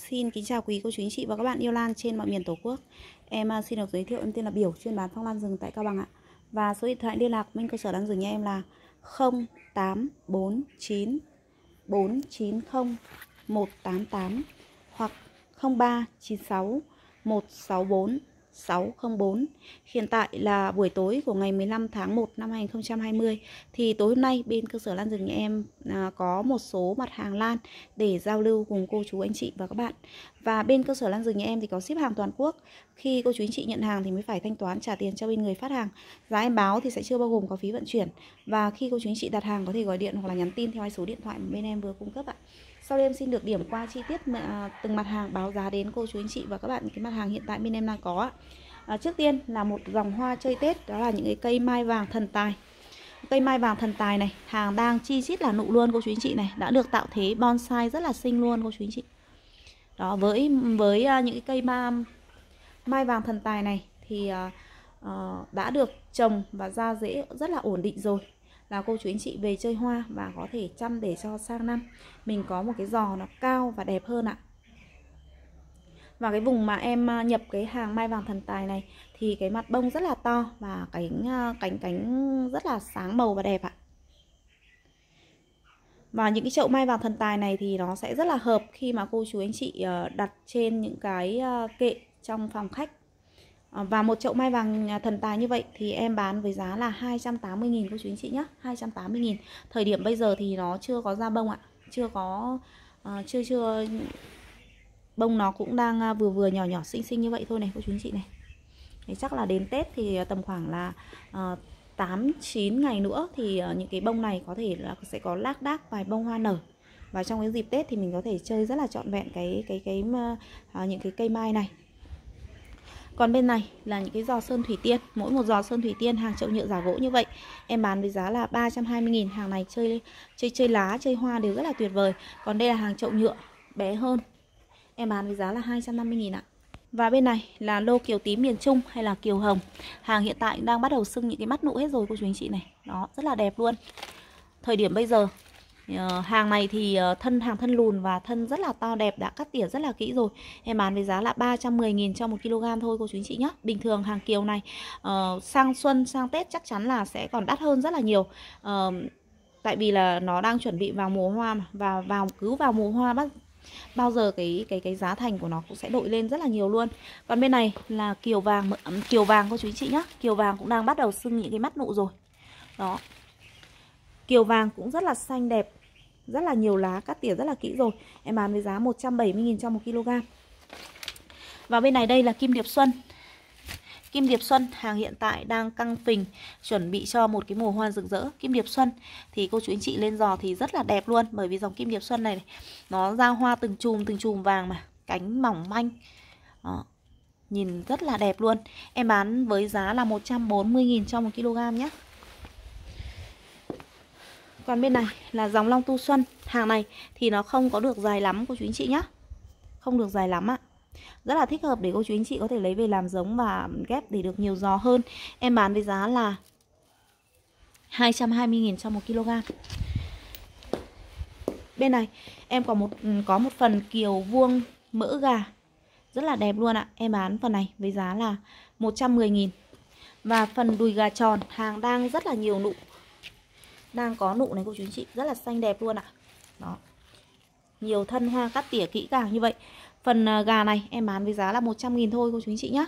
Xin kính chào quý cô chú anh chị và các bạn yêu lan trên mọi miền Tổ quốc. Em xin được giới thiệu, em tên là Biểu, chuyên bán phong lan rừng tại Cao Bằng ạ. Và số điện thoại liên lạc bên cơ sở lan rừng nhà em là 0849 490 188 hoặc 0396 164 604. Hiện tại là buổi tối của ngày 15 tháng 1 năm 2020. Thì tối hôm nay bên cơ sở lan rừng nhà em có một số mặt hàng lan để giao lưu cùng cô chú anh chị và các bạn. Và bên cơ sở lan rừng nhà em thì có ship hàng toàn quốc. Khi cô chú anh chị nhận hàng thì mới phải thanh toán trả tiền cho bên người phát hàng. Giá em báo thì sẽ chưa bao gồm có phí vận chuyển. Và khi cô chú anh chị đặt hàng có thể gọi điện hoặc là nhắn tin theo số điện thoại mà bên em vừa cung cấp ạ. Sau đây em xin được điểm qua chi tiết từng mặt hàng, báo giá đến cô chú anh chị và các bạn cái mặt hàng hiện tại bên em đang có ạ. Trước tiên là một dòng hoa chơi Tết, đó là những cái cây mai vàng thần tài. Cây mai vàng thần tài này, hàng đang chi chít là nụ luôn cô chú anh chị này, đã được tạo thế bonsai rất là xinh luôn cô chú anh chị. Đó, với những cái cây mai vàng thần tài này thì đã được trồng và ra rễ rất là ổn định rồi. Là cô chú anh chị về chơi hoa và có thể chăm để cho sang năm mình có một cái giò nó cao và đẹp hơn ạ. Và cái vùng mà em nhập cái hàng mai vàng thần tài này thì cái mặt bông rất là to và cánh rất là sáng màu và đẹp ạ. Và những cái chậu mai vàng thần tài này thì nó sẽ rất là hợp khi mà cô chú anh chị đặt trên những cái kệ trong phòng khách. Và một chậu mai vàng thần tài như vậy thì em bán với giá là 280.000 cô chú anh chị nhé, 280.000. Thời điểm bây giờ thì nó chưa có ra bông ạ, chưa bông nó cũng đang vừa nhỏ xinh như vậy thôi này cô chú anh chị này. Thế chắc là đến Tết thì tầm khoảng là 8-9 ngày nữa thì những cái bông này có thể là sẽ có lác đác vài bông hoa nở. Và trong cái dịp Tết thì mình có thể chơi rất là trọn vẹn những cái cây mai này. Còn bên này là những cái giò sơn thủy tiên. Mỗi một giò sơn thủy tiên hàng chậu nhựa giả gỗ như vậy em bán với giá là 320.000. Hàng này chơi lá, chơi hoa đều rất là tuyệt vời. Còn đây là hàng chậu nhựa bé hơn, em bán với giá là 250.000 ạ. Và bên này là lô kiều tím miền Trung hay là kiều hồng. Hàng hiện tại đang bắt đầu sưng những cái mắt nụ hết rồi cô chú anh chị này. Đó, rất là đẹp luôn. Thời điểm bây giờ hàng này thì hàng thân lùn và thân rất là to đẹp, đã cắt tỉa rất là kỹ rồi. Em bán với giá là 310.000 cho 1 kg thôi cô chú anh chị nhé. Bình thường hàng kiều này sang xuân, sang Tết chắc chắn là sẽ còn đắt hơn rất là nhiều. Tại vì là nó đang chuẩn bị vào mùa hoa mà. Và cứ vào mùa hoa bao giờ cái giá thành của nó cũng sẽ đội lên rất là nhiều luôn. Còn bên này là kiều vàng cô chú anh chị nhé. Kiều vàng cũng đang bắt đầu sưng những cái mắt nụ rồi. Đó. Kiều vàng cũng rất là xanh đẹp, rất là nhiều lá, cắt tỉa rất là kỹ rồi. Em bán với giá 170.000 cho 1 kg. Và bên này đây là kim điệp xuân. Kim điệp xuân hàng hiện tại đang căng phình, chuẩn bị cho một cái mùa hoa rực rỡ. Kim điệp xuân thì cô chú anh chị lên giò thì rất là đẹp luôn. Bởi vì dòng kim điệp xuân này nó ra hoa từng chùm vàng mà, cánh mỏng manh. Đó, nhìn rất là đẹp luôn. Em bán với giá là 140.000 cho 1 kg nhé. Còn bên này là dòng long tu xuân. Hàng này thì nó không có được dài lắm cô chú anh chị nhé, không được dài lắm ạ. Rất là thích hợp để cô chú anh chị có thể lấy về làm giống và ghép để được nhiều giò hơn. Em bán với giá là 220.000 cho 1 kg. Bên này em có một phần kiều vuông mỡ gà rất là đẹp luôn ạ. Em bán phần này với giá là 110.000. Và phần đùi gà tròn hàng đang rất là nhiều nụ, đang có nụ này cô chú anh chị, rất là xanh đẹp luôn ạ. Đó, nhiều thân hoa cắt tỉa kỹ càng như vậy. Phần gà này em bán với giá là 100.000 thôi cô chú anh chị nhé.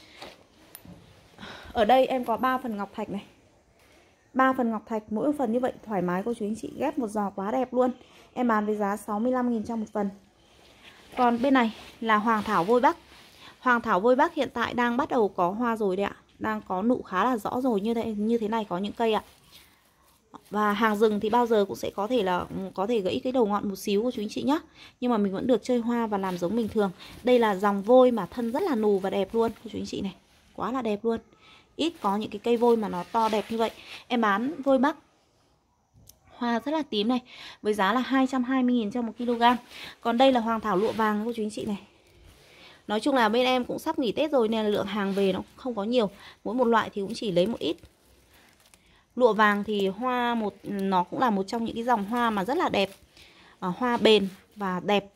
Ở đây em có 3 phần ngọc thạch này, 3 phần ngọc thạch, mỗi phần như vậy thoải mái cô chú anh chị, ghép một giò quá đẹp luôn. Em bán với giá 65.000 cho một phần. Còn bên này là hoàng thảo vôi bắc. Hoàng thảo vôi bắc hiện tại đang bắt đầu có hoa rồi đấy ạ, đang có nụ khá là rõ rồi, như thế này có những cây ạ. Và hàng rừng thì bao giờ cũng sẽ có thể gãy cái đầu ngọn một xíu của chú anh chị nhé. Nhưng mà mình vẫn được chơi hoa và làm giống bình thường. Đây là dòng vôi mà thân rất là nù và đẹp luôn của chú anh chị này, quá là đẹp luôn. Ít có những cái cây vôi mà nó to đẹp như vậy. Em bán vôi bắc hoa rất là tím này với giá là 220.000 cho 1 kg. Còn đây là hoàng thảo lụa vàng của chú anh chị này. Nói chung là bên em cũng sắp nghỉ Tết rồi nên là lượng hàng về nó không có nhiều, mỗi một loại thì cũng chỉ lấy một ít. Lụa vàng thì nó cũng là một trong những cái dòng hoa mà rất là đẹp, hoa bền và đẹp,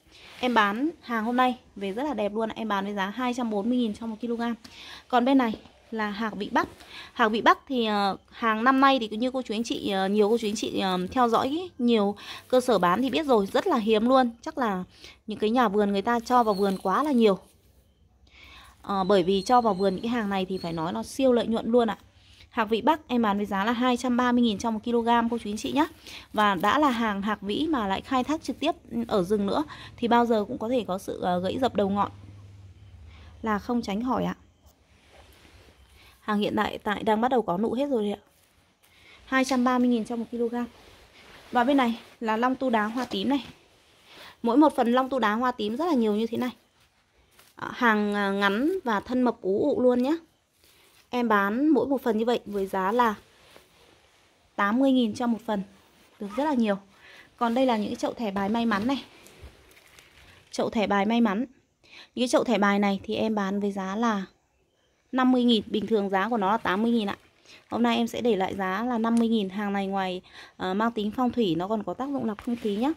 Em bán hàng hôm nay về rất là đẹp luôn, em bán với giá 240.000 cho 1 kg. Còn bên này là hạc vị Bắc. Hạc vị Bắc thì hàng năm nay thì như cô chú anh chị, nhiều cô chú anh chị theo dõi nhiều cơ sở bán thì biết rồi, rất là hiếm luôn. Chắc là những cái nhà vườn người ta cho vào vườn quá là nhiều. Bởi vì cho vào vườn những cái hàng này thì phải nói nó siêu lợi nhuận luôn ạ. Hạc vị Bắc em bán với giá là 230.000 cho 1 kg cô chú anh chị nhé. Và đã là hàng hạc vĩ mà lại khai thác trực tiếp ở rừng nữa thì bao giờ cũng có thể có sự gãy dập đầu ngọn là không tránh khỏi ạ. Hàng hiện tại đang bắt đầu có nụ hết rồi đấy ạ. 230.000 cho 1 kg. Và bên này là long tu đá hoa tím này. Mỗi một phần long tu đá hoa tím rất là nhiều như thế này. Hàng ngắn và thân mập ú ụ luôn nhé. Em bán mỗi một phần như vậy với giá là 80.000 cho một phần. Được rất là nhiều. Còn đây là những chậu thẻ bài may mắn này. Chậu thẻ bài may mắn. Những cái chậu thẻ bài này thì em bán với giá là 50.000. Bình thường giá của nó là 80.000 ạ. Hôm nay em sẽ để lại giá là 50.000. Hàng này ngoài mang tính phong thủy nó còn có tác dụng lọc không khí nhé.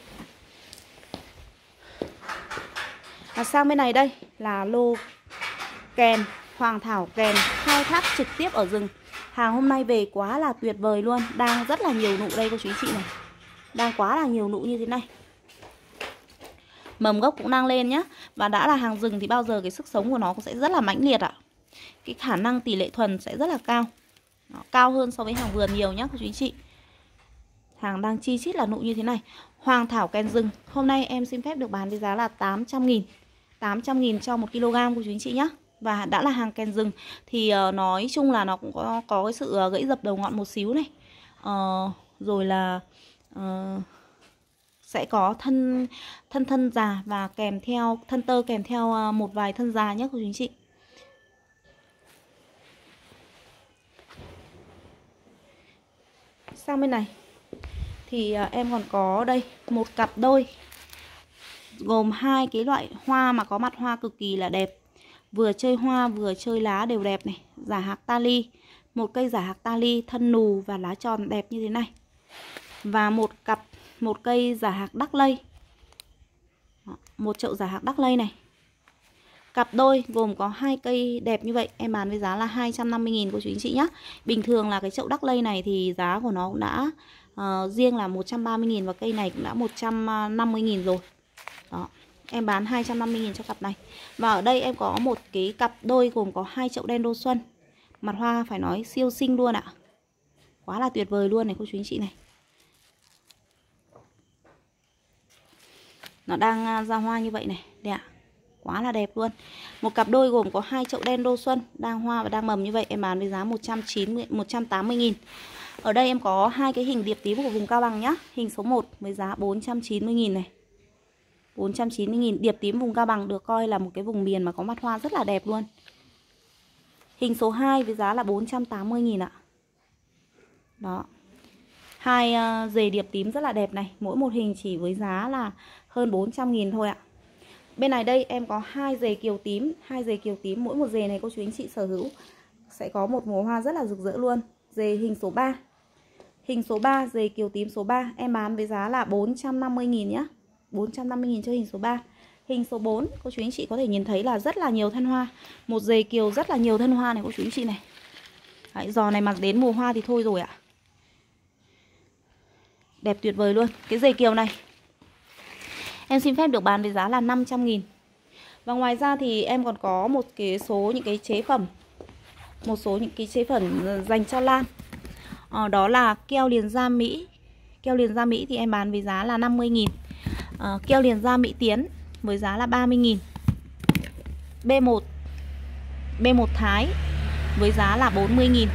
Sang bên này đây là lô kèn hoàng thảo kèn khai thác trực tiếp ở rừng. Hàng hôm nay về quá là tuyệt vời luôn. Đang rất là nhiều nụ đây cô chú chị này. Đang quá là nhiều nụ như thế này. Mầm gốc cũng đang lên nhá. Và đã là hàng rừng thì bao giờ cái sức sống của nó cũng sẽ rất là mãnh liệt ạ. Cái khả năng tỷ lệ thuần sẽ rất là cao. Cao hơn so với hàng vườn nhiều nhá cô chú chị. Hàng đang chi chít là nụ như thế này. Hoàng thảo kèn rừng hôm nay em xin phép được bán với giá là 800.000. 800.000 cho 1 kg cô chú anh chị nhé. Và đã là hàng kèn rừng thì nói chung là nó cũng có cái sự gãy dập đầu ngọn một xíu này. Rồi là sẽ có thân già và kèm theo thân tơ, kèm theo một vài thân già nhé cô chú anh chị. Sang bên này thì em còn có đây một cặp đôi gồm hai cái loại hoa mà có mặt hoa cực kỳ là đẹp. Vừa chơi hoa vừa chơi lá đều đẹp này. Giả hạc tali. Một cây giả hạc tali thân nù và lá tròn đẹp như thế này. Và một cây giả hạc đắc lây. Một chậu giả hạc đắc lây này. Cặp đôi gồm có hai cây đẹp như vậy. Em bán với giá là 250.000 cô chú anh chị nhé. Bình thường là cái chậu đắc lây này thì giá của nó cũng đã riêng là 130.000 và cây này cũng đã 150.000 rồi. Đó. Em bán 250.000 cho cặp này. Và ở đây em có một cái cặp đôi gồm có hai chậu đen đô xuân. Mặt hoa phải nói siêu xinh luôn ạ. Quá là tuyệt vời luôn này cô chú anh chị này. Nó đang ra hoa như vậy này, đẹp ạ. Quá là đẹp luôn. Một cặp đôi gồm có hai chậu đen đô xuân đang hoa và đang mầm như vậy, em bán với giá 180.000. Ở đây em có hai cái hình điệp tím của vùng Cao Bằng nhá. Hình số 1 với giá 490.000 này. 490.000. Điệp tím vùng Cao Bằng được coi là một cái vùng miền mà có mặt hoa rất là đẹp luôn. Hình số 2 với giá là 480.000 ạ. Đó. Hai dề điệp tím rất là đẹp này. Mỗi một hình chỉ với giá là hơn 400.000 thôi ạ. Bên này đây em có hai dề kiều tím. Hai dề kiều tím, mỗi một dề này cô chú anh chị sở hữu sẽ có một mùa hoa rất là rực rỡ luôn. Dề hình số 3. Hình số 3, dề kiều tím số 3 em bán với giá là 450.000 nhé. 450.000 cho hình số 3. Hình số 4 cô chú anh chị có thể nhìn thấy là rất là nhiều thân hoa. Một dề kiều rất là nhiều thân hoa này cô chú anh chị này. Đấy, giò này mà đến mùa hoa thì thôi rồi ạ. Đẹp tuyệt vời luôn. Cái dề kiều này em xin phép được bán với giá là 500.000. Và ngoài ra thì em còn có một số những cái chế phẩm. Một số những cái chế phẩm dành cho lan. Đó là keo liền da Mỹ. Keo liền da Mỹ thì em bán với giá là 50.000. Keo liền da Mỹ Tiến với giá là 30.000. B1 Thái với giá là 40.000.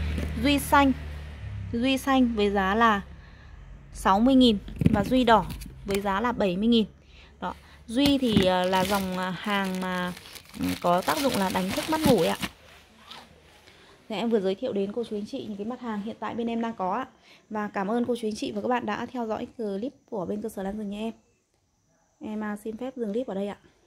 Duy xanh với giá là 60.000. Và Duy đỏ với giá là 70.000. Đó. Duy thì là dòng hàng mà có tác dụng là đánh thức mắt ngủ ạ. Thì em vừa giới thiệu đến cô chú anh chị những cái mặt hàng hiện tại bên em đang có ạ. Và cảm ơn cô chú anh chị và các bạn đã theo dõi clip của bên cơ sở Lan Rừng nhà em. Em xin phép dừng clip ở đây ạ.